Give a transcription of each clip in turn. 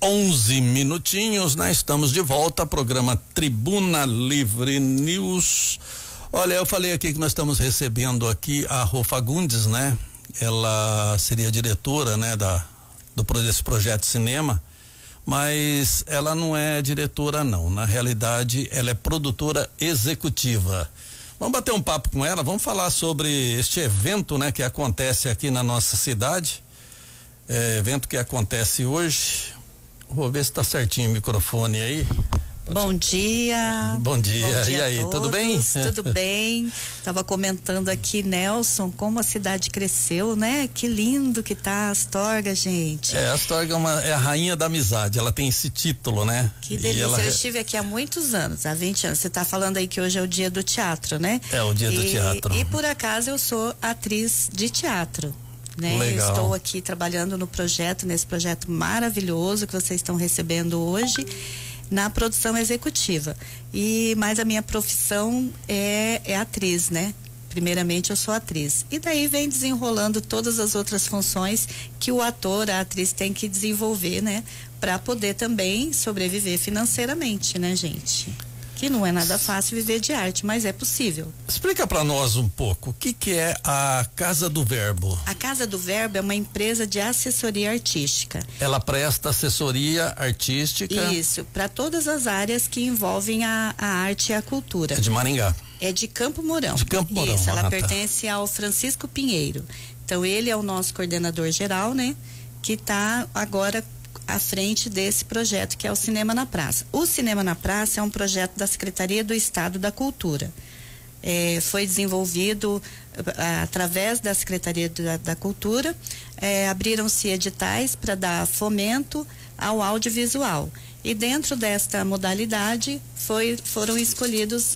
11 minutinhos, né? Estamos de volta, programa Tribuna Livre News. Olha, eu falei aqui que nós estamos recebendo aqui a Rô Fagundes, né? Ela seria diretora, né, desse projeto de cinema, mas ela não é diretora não, na realidade ela é produtora executiva. Vamos bater um papo com ela, vamos falar sobre este evento, né, que acontece aqui na nossa cidade, evento que acontece hoje. Vou ver se tá certinho o microfone aí. Bom dia. Bom dia. E aí, tudo bem? Tudo bem. Tava comentando aqui, Nelson, como a cidade cresceu, né? Que lindo que tá Astorga, gente. A Astorga é a rainha da amizade, ela tem esse título, né? Que delícia. Eu estive aqui há muitos anos, há 20 anos. Você tá falando aí que hoje é o dia do teatro, né? É o dia do teatro. E por acaso eu sou atriz de teatro. Né? Legal. Eu estou aqui trabalhando nesse projeto maravilhoso que vocês estão recebendo hoje, na produção executiva. Mas a minha profissão é atriz, né? Primeiramente eu sou atriz. E daí vem desenrolando todas as outras funções que o ator, a atriz tem que desenvolver, né? Para poder também sobreviver financeiramente, né, gente? Que não é nada fácil viver de arte, mas é possível. Explica para nós um pouco, o que é a Casa do Verbo? A Casa do Verbo é uma empresa de assessoria artística. Ela presta assessoria artística? Isso, para todas as áreas que envolvem a arte e a cultura. É de Maringá? É de Campo Mourão. De Campo Mourão. Isso, ela pertence ao Francisco Pinheiro. Então ele é o nosso coordenador geral, né? Que está agora à frente desse projeto que é o Cinema na Praça. O Cinema na Praça é um projeto da Secretaria do Estado da Cultura. Foi desenvolvido através da Secretaria da Cultura, abriram-se editais para dar fomento ao audiovisual. E dentro desta modalidade foram escolhidos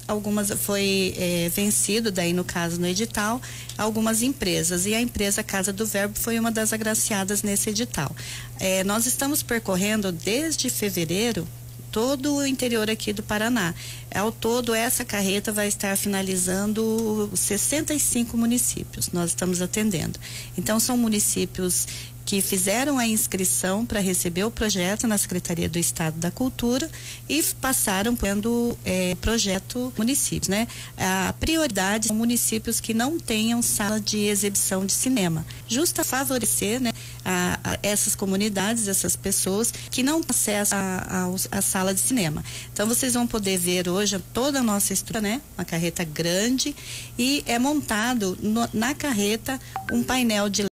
vencido daí no caso no edital, algumas empresas, e a empresa Casa do Verbo foi uma das agraciadas nesse edital. Nós estamos percorrendo desde fevereiro todo o interior aqui do Paraná. Ao todo, essa carreta vai estar finalizando 65 municípios. Nós estamos atendendo. Então, são municípios que fizeram a inscrição para receber o projeto na Secretaria do Estado da Cultura e passaram pelo projeto municípios, né? A prioridade são municípios que não tenham sala de exibição de cinema, justo a favorecer, né, essas comunidades, essas pessoas que não têm acesso à sala de cinema. Então vocês vão poder ver hoje toda a nossa estrutura, né? Uma carreta grande, e é montado na carreta um painel de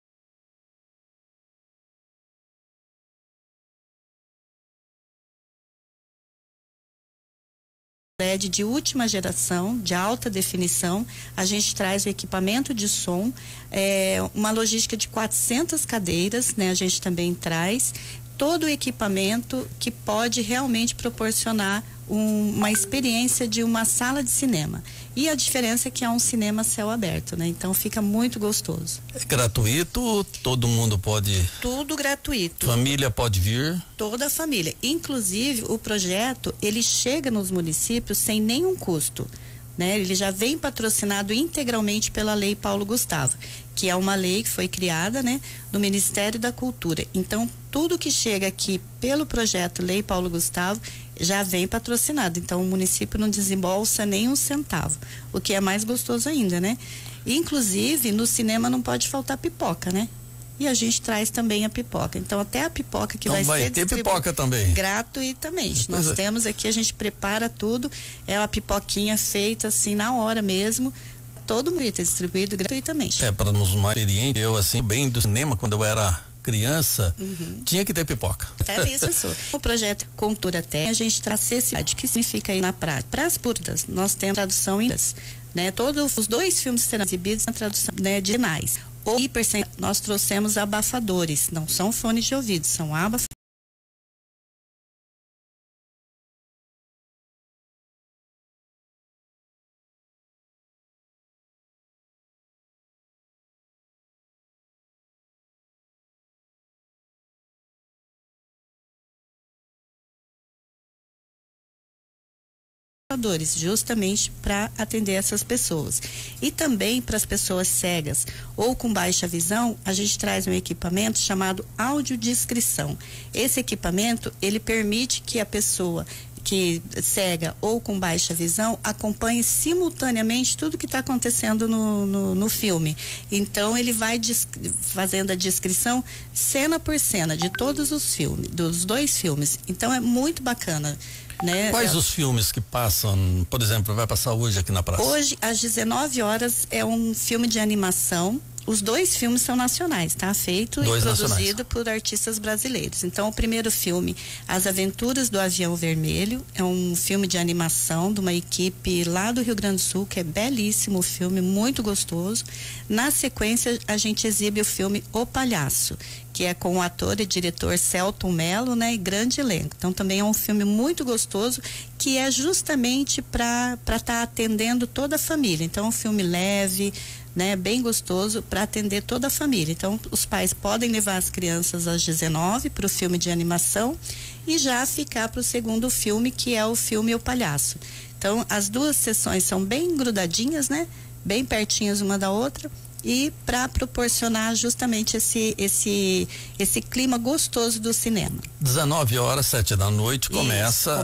LED de última geração, de alta definição. A gente traz o equipamento de som, uma logística de 400 cadeiras, né? A gente também traz todo o equipamento que pode realmente proporcionar uma experiência de uma sala de cinema. E a diferença é que é um cinema a céu aberto, né? Então fica muito gostoso. É gratuito? Todo mundo pode? Tudo gratuito. Família pode vir? Toda a família. Inclusive, o projeto, ele chega nos municípios sem nenhum custo, né? Ele já vem patrocinado integralmente pela Lei Paulo Gustavo, que é uma lei que foi criada, né, no Ministério da Cultura. Então, tudo que chega aqui pelo projeto Lei Paulo Gustavo já vem patrocinado. Então, o município não desembolsa nem um centavo, o que é mais gostoso ainda, né? Inclusive, no cinema não pode faltar pipoca, né? E a gente traz também a pipoca. Então, até a pipoca que vai ser ter pipoca também. Gratuitamente. Nós temos aqui, a gente prepara tudo, é uma pipoquinha feita assim na hora mesmo. Todo mundo é distribuído gratuitamente. Para nos mais experientes, eu assim, bem do cinema, quando eu era criança, tinha que ter pipoca. É isso. O projeto Cultura Terra, a gente traz acessibilidade, que significa aí na prática. Para as curtas, nós temos tradução em inglês, né? Todos os 2 filmes serão exibidos na tradução, né, de sinais. Nós trouxemos abafadores, não são fones de ouvido, são abafadores. justamente para atender essas pessoas. E também para as pessoas cegas ou com baixa visão, a gente traz um equipamento chamado audiodescrição. Esse equipamento, ele permite que a pessoa que cega ou com baixa visão acompanhe simultaneamente tudo que está acontecendo no filme. Então ele vai fazendo a descrição cena por cena de todos os filmes, dos 2 filmes. Então é muito bacana, né? Quais os filmes que passam, por exemplo, vai passar hoje aqui na praça? Hoje às 19 horas é um filme de animação. Os 2 filmes são nacionais, tá? Feito e produzido por artistas brasileiros. Então, o primeiro filme, As Aventuras do Avião Vermelho, é um filme de animação de uma equipe lá do Rio Grande do Sul, que é belíssimo o filme, muito gostoso. Na sequência, a gente exibe o filme O Palhaço, que é com o ator e diretor Celton Mello, né? E grande elenco. Então, também é um filme muito gostoso, que é justamente para estar atendendo toda a família. Então, é um filme leve, né, bem gostoso para atender toda a família. Então, os pais podem levar as crianças às 19 para o filme de animação e já ficar para o segundo filme, que é o filme O Palhaço. Então, as 2 sessões são bem grudadinhas, né, bem pertinhas uma da outra, e para proporcionar justamente esse clima gostoso do cinema. 19 horas, 7 da noite, começa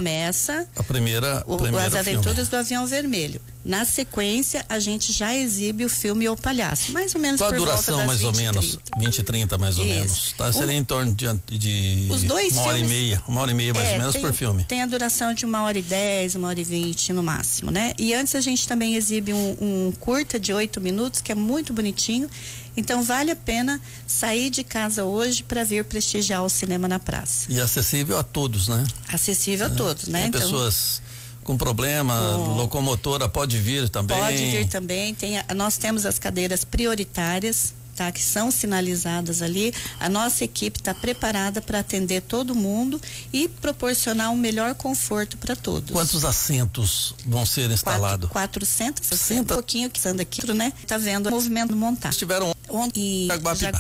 a primeira As Aventuras filme do Avião Vermelho. Na sequência, a gente já exibe o filme O Palhaço, mais ou menos. Qual a por duração, volta das mais ou menos? 20 e 30, mais ou menos. Tá? Seria em torno de os 2 uma hora e meia mais ou menos por filme. Tem a duração de 1h10, 1h20 no máximo, né? E antes a gente também exibe um curta de 8 minutos, que é muito bonitinho. Então vale a pena sair de casa hoje para vir prestigiar o cinema na praça. E acessível a todos, né? Acessível a todos, né? Tem pessoas com problema, locomotora, pode vir também. Pode vir também. Nós temos as cadeiras prioritárias, tá? Que são sinalizadas ali. A nossa equipe está preparada para atender todo mundo e proporcionar um melhor conforto para todos. Quantos assentos vão ser instalados? 400, um pouquinho que anda aqui, né? Tá vendo o movimento montar. Estiveram ontem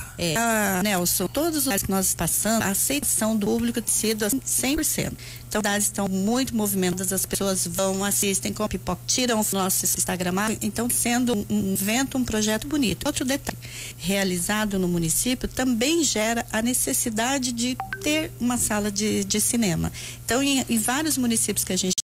Nelson, todos os que nós passamos, a aceitação do público tem sido 100%. Então, as cidades estão muito movimentadas, as pessoas vão, assistem, com pipoca, tiram o nosso Instagram. Então, sendo um evento, um projeto bonito. Outro detalhe, realizado no município, também gera a necessidade de ter uma sala de cinema. Então, em vários municípios que a gente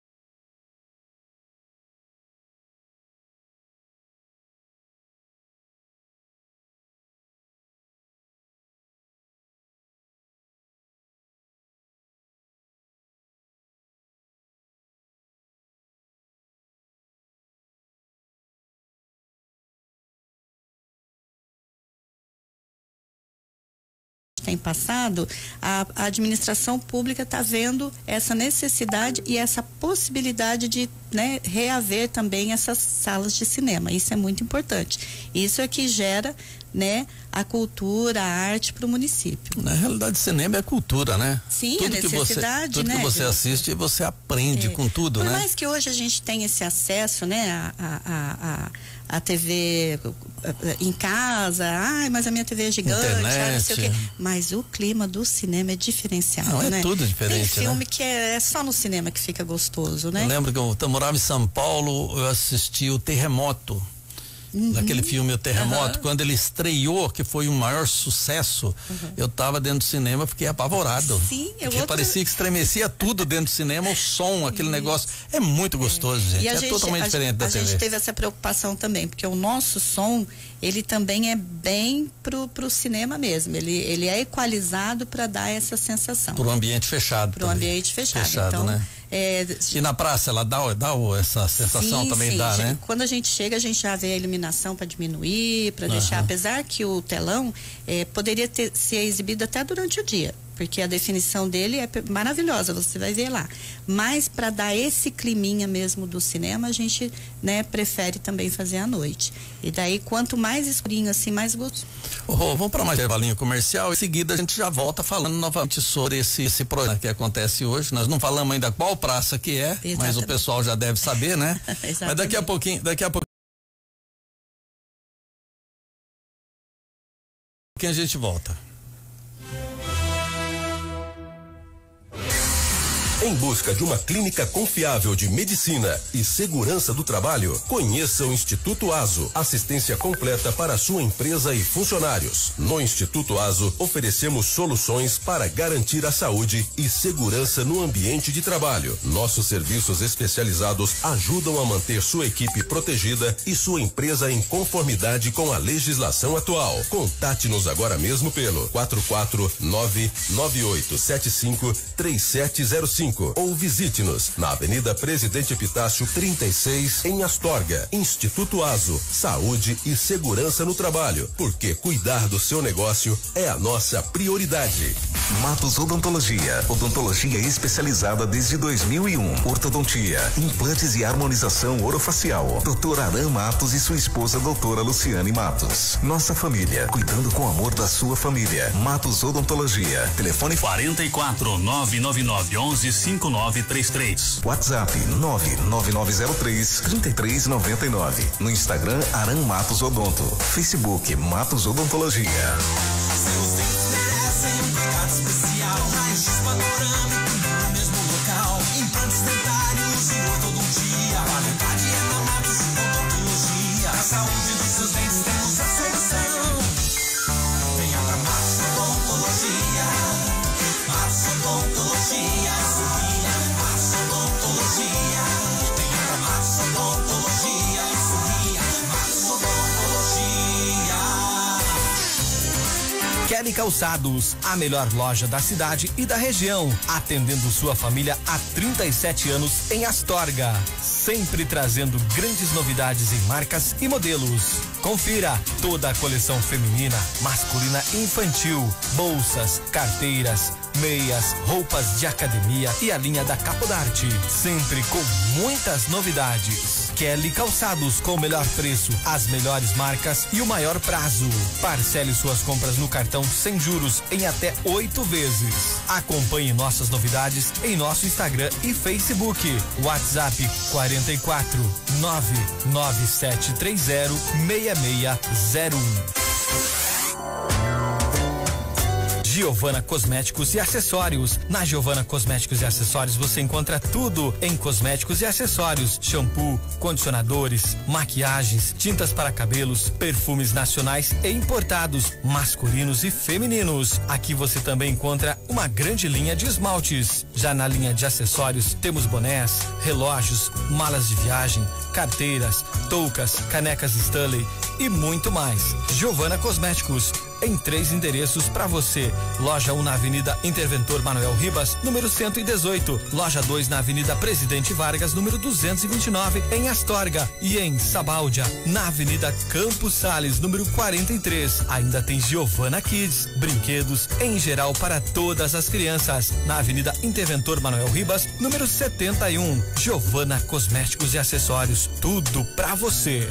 tem passado, a administração pública está vendo essa necessidade e essa possibilidade de, né, reaver também essas salas de cinema. Isso é muito importante. Isso é que gera, né, a cultura, a arte para o município. Na realidade, cinema é cultura, né? Sim, tudo a necessidade, tudo né? Que você assiste, você aprende com tudo, Por né? Por mais que hoje a gente tenha esse acesso, né, a TV em casa, mas a minha TV é gigante, não sei o quê. Mas o clima do cinema é diferenciado, não, né? É tudo diferente, tem filme, né? Que é só no cinema que fica gostoso, né? Eu lembro que eu morava em São Paulo, eu assisti o Terremoto. Naquele filme O Terremoto, quando ele estreou, que foi um maior sucesso, eu estava dentro do cinema, fiquei apavorado. Sim, porque parecia que estremecia tudo dentro do cinema, o som, aquele negócio. É muito gostoso, gente. É totalmente diferente da TV. A gente teve essa preocupação também, porque o nosso som, ele também é bem pro cinema mesmo. Ele é equalizado para dar essa sensação. Pro ambiente fechado. Pro ambiente fechado. Então, né? E na praça ela dá essa sensação, também dá, né? Quando a gente chega, a gente já vê a iluminação para diminuir, para deixar, apesar que o telão poderia ser exibido até durante o dia, porque a definição dele é maravilhosa, você vai ver lá. Mas para dar esse climinha mesmo do cinema, a gente, né, prefere também fazer à noite. E daí, quanto mais escurinho assim, mais gostoso. Vamos para mais intervalinho comercial. Em seguida, a gente já volta falando novamente sobre esse projeto que acontece hoje. Nós não falamos ainda qual praça que é, exatamente, mas o pessoal já deve saber, né? Mas daqui a pouquinho a gente volta. Em busca de uma clínica confiável de medicina e segurança do trabalho, conheça o Instituto Aso. Assistência completa para sua empresa e funcionários. No Instituto Aso, oferecemos soluções para garantir a saúde e segurança no ambiente de trabalho. Nossos serviços especializados ajudam a manter sua equipe protegida e sua empresa em conformidade com a legislação atual. Contate-nos agora mesmo pelo 44998753705 ou visite-nos na Avenida Presidente Epitácio 36 em Astorga. Instituto Aso, saúde e segurança no trabalho, porque cuidar do seu negócio é a nossa prioridade. Matos Odontologia, odontologia especializada desde 2001. Ortodontia, implantes e harmonização orofacial. Dr. Aran Matos e sua esposa doutora Luciane Matos. Nossa família, cuidando com amor da sua família. Matos Odontologia. Telefone 44 999 11 5933. WhatsApp 99903 3399. No Instagram Aran Matos Odonto. Facebook Matos Odontologia. Seus dentes merecem um cuidado especial. Raio-X panorâmico no mesmo local. Implantes dentários e ortodontia. Qualidade é na Matos Odontologia. A saúde dos seus dentes temos a solução. Venha pra Matos Odontologia. Matos Odontologia. Sorria. Matos Odontologia. Venha pra Matos Odontologia. Sorria. Matos Odontologia. Kelly Calçados, a melhor loja da cidade e da região, atendendo sua família há 37 anos em Astorga, sempre trazendo grandes novidades em marcas e modelos. Confira toda a coleção feminina, masculina e infantil, bolsas, carteiras, meias, roupas de academia e a linha da Capodarte, sempre com muitas novidades. Kelly Calçados, com o melhor preço, as melhores marcas e o maior prazo. Parcele suas compras no cartão sem juros em até 8 vezes. Acompanhe nossas novidades em nosso Instagram e Facebook. WhatsApp 44 99730 6601. Giovana Cosméticos e Acessórios. Na Giovana Cosméticos e Acessórios você encontra tudo em cosméticos e acessórios: shampoo, condicionadores, maquiagens, tintas para cabelos, perfumes nacionais e importados, masculinos e femininos. Aqui você também encontra uma grande linha de esmaltes. Já na linha de acessórios temos bonés, relógios, malas de viagem, carteiras, toucas, canecas Stanley e muito mais. Giovana Cosméticos, em 3 endereços para você. Loja 1 na Avenida Interventor Manuel Ribas, número 118. Loja 2 na Avenida Presidente Vargas, número 229, em Astorga. E em Sabáudia, na Avenida Campos Sales, número 43. Ainda tem Giovana Kids, brinquedos em geral para todas as crianças. Na Avenida Interventor Manuel Ribas, número 71. Giovana Cosméticos e Acessórios, tudo pra você.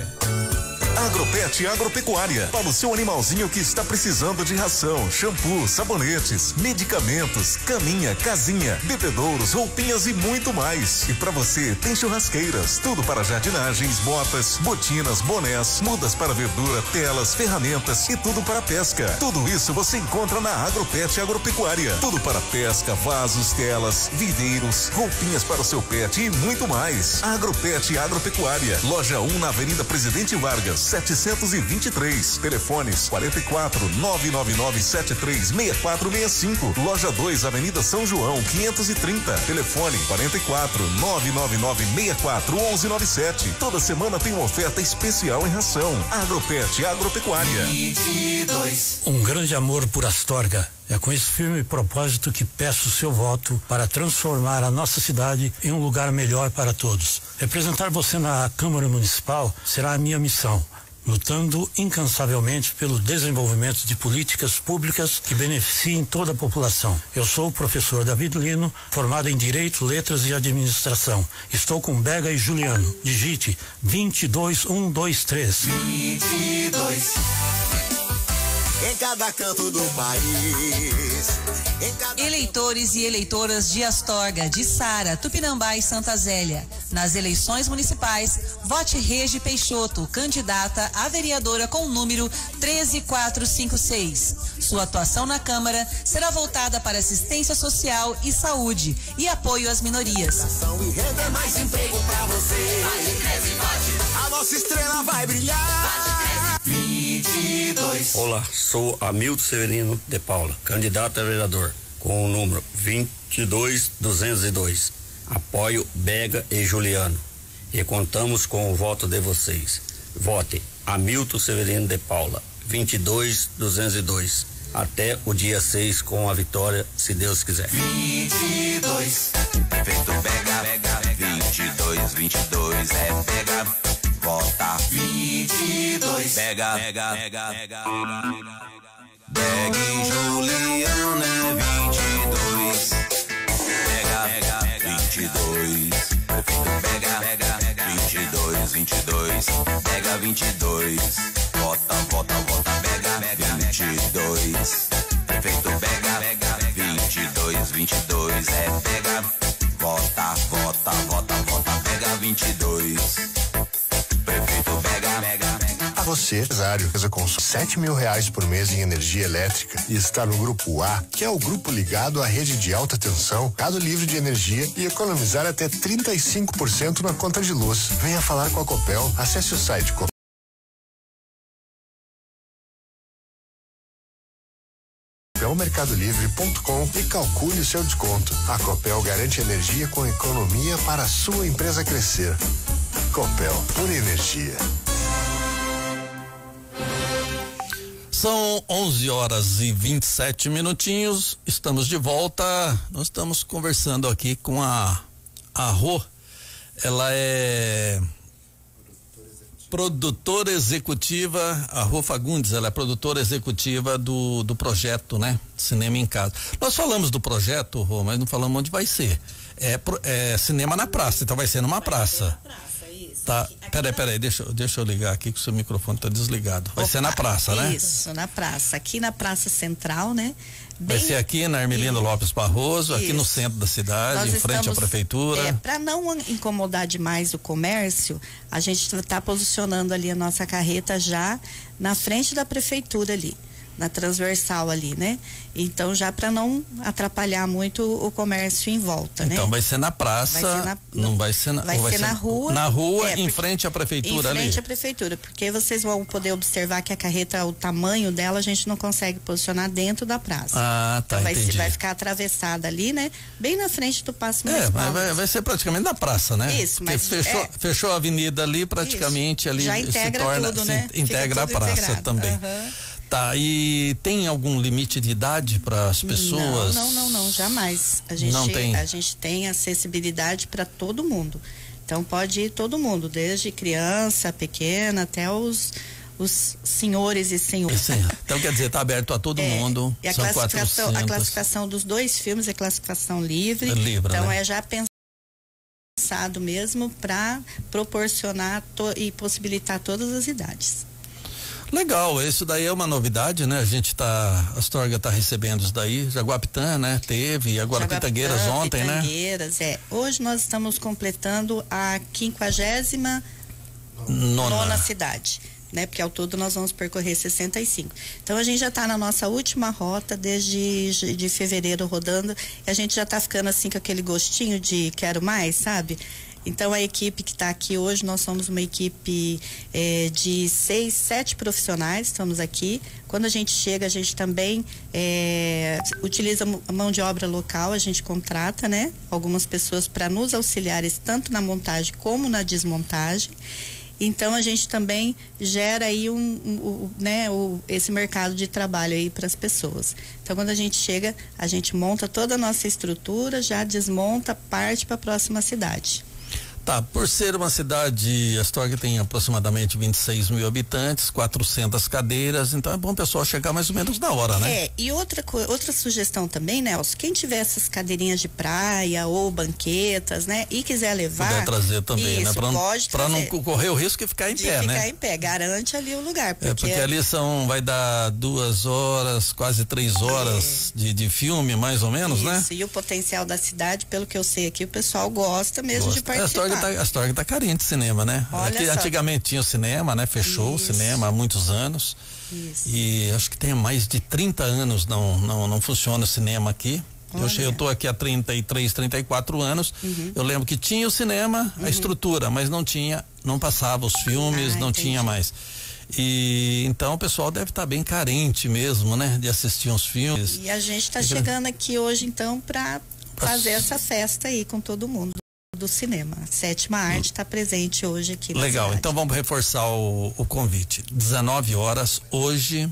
Agropet Agropecuária, para o seu animalzinho que está precisando de ração, shampoo, sabonetes, medicamentos, caminha, casinha, bebedouros, roupinhas e muito mais. E para você tem churrasqueiras, tudo para jardinagens, botas, botinas, bonés, mudas para verdura, telas, ferramentas e tudo para pesca. Tudo isso você encontra na Agropet Agropecuária. Tudo para pesca, vasos, telas, viveiros, roupinhas para o seu pet e muito mais. Agropet Agropecuária, loja 1 na Avenida Presidente Vargas, 723. Telefones 44 999 73 6465. Loja 2, Avenida São João 530. Telefone 44 999 64 1197. Toda semana tem uma oferta especial em ração. Agropet Agropecuária. 22. Um grande amor por Astorga. É com esse firme propósito que peço o seu voto para transformar a nossa cidade em um lugar melhor para todos. Representar você na Câmara Municipal será a minha missão, lutando incansavelmente pelo desenvolvimento de políticas públicas que beneficiem toda a população. Eu sou o professor David Lino, formado em Direito, Letras e Administração. Estou com Bega e Juliano. Digite 22123. 22. Em cada canto do país Eleitores e eleitoras de Astorga, de Sara, Tupinambá e Santa Zélia. Nas eleições municipais, vote Regi Peixoto, candidata a vereadora com o número 13456. Sua atuação na Câmara será voltada para assistência social e saúde e apoio às minorias. Mais emprego pra você. A nossa estrela vai brilhar. 22. Olá, sou Hamilton Severino de Paula, candidato a vereador, com o número 22202. Apoio Bega e Juliano. E contamos com o voto de vocês. Vote Hamilton Severino de Paula, 22202. Até o dia 6 com a vitória, se Deus quiser. 22. Prefeito Bega, 22 é Bega. Vota 22. Bega. Bega e Juliano é 22. Bega 22. Prefeito Bega 22. Bega 22. Vota Bega 22. Prefeito Bega 22 é Bega. Vota Bega 22. Prefeito Bega. A você, empresário, consome R$7.000 por mês em energia elétrica e está no grupo A, que é o grupo ligado à rede de alta tensão, Mercado Livre de Energia, e economizar até 35% na conta de luz. Venha falar com a Copel. Acesse o site copelmercadolivre.com e calcule o seu desconto. A Copel garante energia com economia para a sua empresa crescer. Copel, pura energia. São 11h27. Estamos de volta. Nós estamos conversando aqui com a Rô. Ela é produtora executiva, a Rô Fagundes, ela é produtora executiva do projeto, né? Cinema em Casa. Nós falamos do projeto, Rô, mas não falamos onde vai ser. É cinema na praça, então vai ser numa praça. Tá, peraí, deixa eu ligar aqui que o seu microfone tá desligado. Vai ser na praça, né? Isso, na praça, aqui na Praça Central, né? Vai ser aqui na Hermelino Lopes Barroso, aqui no centro da cidade, em frente à prefeitura. Para não incomodar demais o comércio, a gente está posicionando ali a nossa carreta já na frente da prefeitura ali, na transversal ali, né? Então, já para não atrapalhar muito o comércio em volta, né? Então vai ser na praça, não vai ser na... Vai ser na rua. Na rua, em frente à prefeitura ali. Em frente à prefeitura, porque vocês vão poder observar que a carreta, o tamanho dela, a gente não consegue posicionar dentro da praça. Ah, tá, então entendi. vai ficar atravessada ali, né? Bem na frente do Paço Municipal. Vai ser praticamente na praça, né? Isso, porque mas fechou a avenida ali, praticamente ali já integra se torna, tudo, né? Integra a praça integrado. também. Tá, e tem algum limite de idade para as pessoas? Não, jamais. A gente tem acessibilidade para todo mundo. Então pode ir todo mundo, desde criança, pequena, até os senhores e senhoras. Então quer dizer, tá aberto a todo mundo. E a classificação dos dois filmes é classificação livre. Então né? É já pensado mesmo para proporcionar e possibilitar todas as idades. Legal, isso daí é uma novidade, né? A Astorga tá recebendo isso daí, Jaguapitã, né? Teve, e agora Pitangueiras ontem, né? Hoje nós estamos completando a 59ª cidade, né? Porque ao todo nós vamos percorrer 65. Então a gente já está na nossa última rota desde de fevereiro rodando, e a gente já está ficando assim com aquele gostinho de quero mais, sabe? Então a equipe que está aqui hoje, nós somos uma equipe de 6, 7 profissionais, estamos aqui. Quando a gente chega, a gente também utiliza a mão de obra local, a gente contrata, né? Algumas pessoas para nos auxiliarem tanto na montagem como na desmontagem. Então a gente também gera aí esse mercado de trabalho aí para as pessoas. Então quando a gente chega, a gente monta toda a nossa estrutura, já desmonta, parte para a próxima cidade. Tá, por ser uma cidade, a Astorga tem aproximadamente 26 mil habitantes, 400 cadeiras, então é bom o pessoal chegar mais ou menos na hora, né? E outra sugestão também, Nelson, quem tiver essas cadeirinhas de praia ou banquetas, né, e quiser levar. Puder trazer também, isso, né? Pode pra não correr o risco de ficar em pé, né? Ficar em pé, garante ali o lugar. Porque ali vai dar 2 horas, quase 3 horas de filme, mais ou menos, né? Isso, e o potencial da cidade, pelo que eu sei aqui, o pessoal gosta mesmo de participar. A Astorga tá carente de cinema, né? Aqui, antigamente tinha o cinema, né? Fechou o cinema há muitos anos. Isso. E acho que tem mais de 30 anos não funciona o cinema aqui. Eu tô aqui há 33, 34 anos. Eu lembro que tinha o cinema, a estrutura, mas não passava os filmes, não tinha mais. E então o pessoal deve estar bem carente mesmo, né? De assistir uns filmes. E a gente tá chegando aqui hoje então para fazer essa festa aí com todo mundo do cinema. A Sétima Arte está presente hoje aqui na Legal, cidade. então vamos reforçar o convite. 19 horas hoje,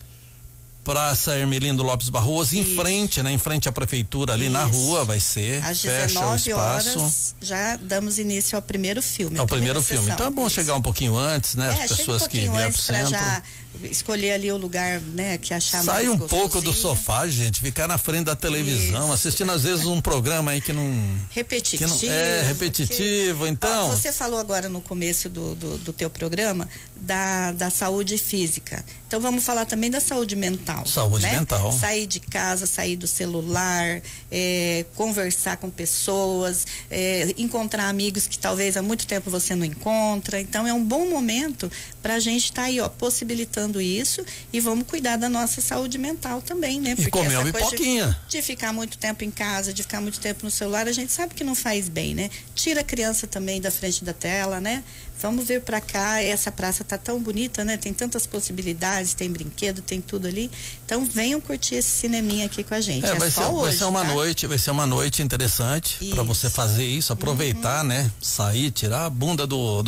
Praça Hermelindo Lopes Barroso, em frente à prefeitura, ali na rua vai ser. Às fecha 19 o espaço. horas já damos início ao primeiro filme. É o primeiro filme. Então é bom chegar um pouquinho antes, né? As pessoas que vierem pro centro. Já escolher ali o lugar, né, que achar mais gostosinho. Pouco do sofá, gente, ficar na frente da televisão, assistindo às vezes um programa aí que não... Repetitivo. Repetitivo, então... Você falou agora no começo do teu programa da saúde física. Então vamos falar também da saúde mental. Saúde mental. Sair de casa, sair do celular, conversar com pessoas, encontrar amigos que talvez há muito tempo você não encontra. Então é um bom momento para a gente estar aí, possibilitando isso, e vamos cuidar da nossa saúde mental também, né? Porque e comer uma pipoquinha. De ficar muito tempo em casa, de ficar muito tempo no celular, a gente sabe que não faz bem, né? Tira a criança também da frente da tela, né? Vamos vir pra cá, essa praça tá tão bonita, né? Tem tantas possibilidades, tem brinquedo, tem tudo ali. Então venham curtir esse cineminha aqui com a gente. Vai ser uma noite interessante para você fazer isso, aproveitar, né? Sair, tirar a bunda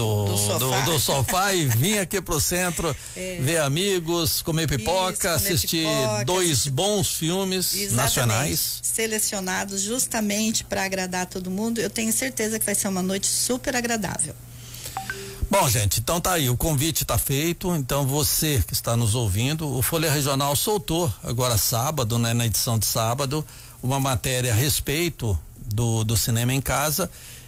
do sofá e vir aqui pro centro, ver amigos, comer pipoca, assistir 2 bons filmes nacionais. Selecionados justamente para agradar todo mundo. Eu tenho certeza que vai ser uma noite super agradável. Bom, gente, então tá aí, o convite tá feito, então você que está nos ouvindo, o Folha Regional soltou agora sábado, né, na edição de sábado, uma matéria a respeito do cinema em casa,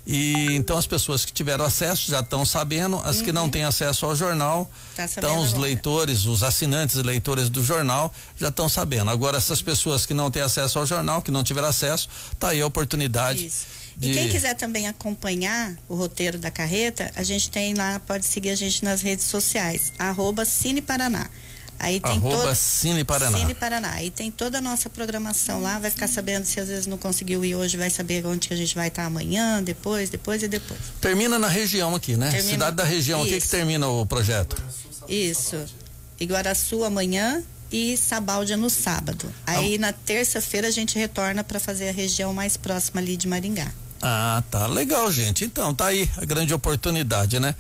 e então as pessoas que tiveram acesso já estão sabendo, as que não têm acesso ao jornal, então os leitores, os assinantes e leitores do jornal já estão sabendo. Agora essas pessoas que não têm acesso ao jornal, que não tiveram acesso, tá aí a oportunidade. E quem quiser também acompanhar o roteiro da carreta, a gente tem lá, pode seguir a gente nas redes sociais, @CineParaná. Aí tem Cine Paraná. Cine Paraná. Aí tem toda a nossa programação lá, vai ficar sabendo se às vezes não conseguiu ir hoje, vai saber onde que a gente vai estar amanhã, depois. Termina na região aqui, né? Cidade da região, o que termina o projeto? Isso. Iguaraçu amanhã e Sabáudia no sábado. Aí na terça-feira a gente retorna para fazer a região mais próxima ali de Maringá. Ah, tá. Legal, gente. Então, tá aí a grande oportunidade, né?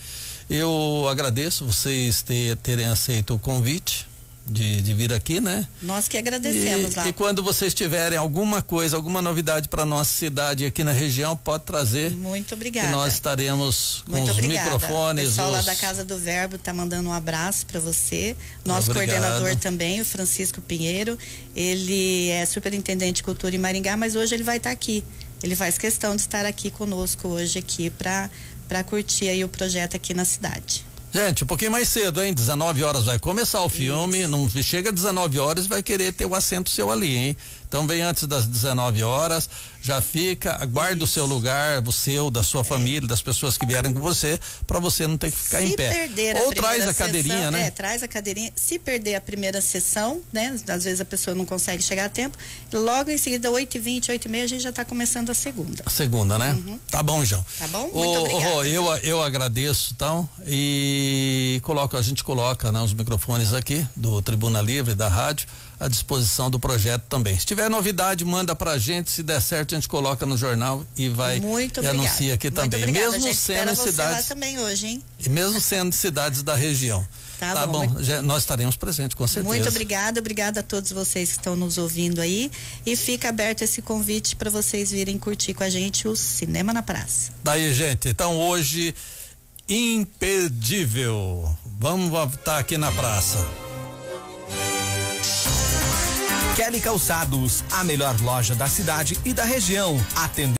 Eu agradeço vocês terem aceito o convite de vir aqui, né? Nós que agradecemos lá. E quando vocês tiverem alguma coisa, alguma novidade para nossa cidade aqui na região, pode trazer. Muito obrigada. Que nós estaremos com os microfones. O pessoal lá da Casa do Verbo tá mandando um abraço para você. Nosso coordenador também, o Francisco Pinheiro. Ele é superintendente de cultura em Maringá, mas hoje ele vai estar aqui. Ele faz questão de estar aqui conosco hoje aqui para curtir aí o projeto aqui na cidade. Gente, um pouquinho mais cedo, hein? 19 horas vai começar o filme. Isso. Não chega 19 horas e vai querer ter o assento seu ali, hein? Então vem antes das 19 horas, já fica, aguarda o seu lugar, o seu, da sua família, das pessoas que vierem com você, para você não ter que ficar em pé. Ou traz a cadeirinha, né? Traz a cadeirinha. Se perder a primeira sessão, né? Às vezes a pessoa não consegue chegar a tempo. Logo em seguida, 8h20, 8h30, a gente já está começando a segunda. A segunda, né? Tá bom, João. Tá bom? Muito obrigada. Eu agradeço, então, e a gente coloca, né, os microfones aqui do Tribuna Livre, da rádio, à disposição do projeto também. Se tiver novidade, manda pra gente, se der certo a gente coloca no jornal e vai e anuncia aqui também. Mesmo sendo cidades lá também hoje, hein? E mesmo sendo cidades da região. tá? Tá bom, nós estaremos presentes, com certeza. Muito obrigada a todos vocês que estão nos ouvindo aí, e fica aberto esse convite para vocês virem curtir com a gente o Cinema na Praça. Daí, gente, então hoje, imperdível, vamos estar aqui na praça. Kelly Calçados, a melhor loja da cidade e da região.